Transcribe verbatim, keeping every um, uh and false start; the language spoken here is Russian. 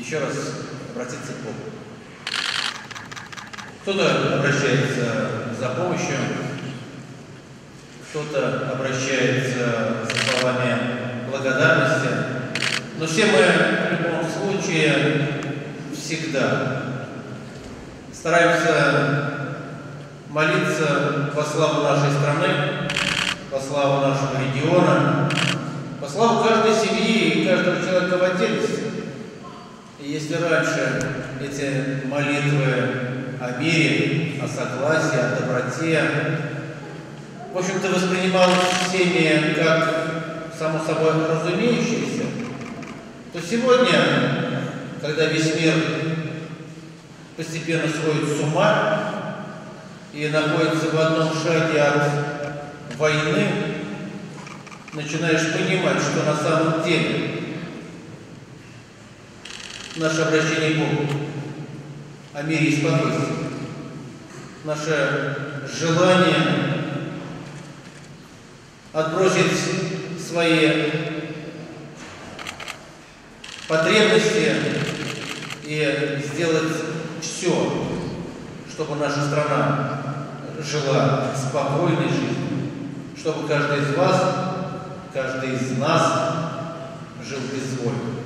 еще раз обратиться к Богу. Кто-то обращается за помощью, кто-то обращается за словами благодарности, но все мы в любом случае всегда стараемся молиться во славу нашей страны, во славу нашего региона, во славу каждой семьи и каждого человека в отдельности. И если раньше эти молитвы о мире, о согласии, о доброте, в общем-то, воспринималось всеми как само собой разумеющееся, то сегодня, когда весь мир постепенно сходит с ума и находится в одном шаге от войны, начинаешь понимать, что на самом деле наше обращение к Богу о мире и спокойствии, наше желание отбросить свои потребности и сделать все, чтобы наша страна жила спокойной жизнью, чтобы каждый из вас, каждый из нас жил без воли.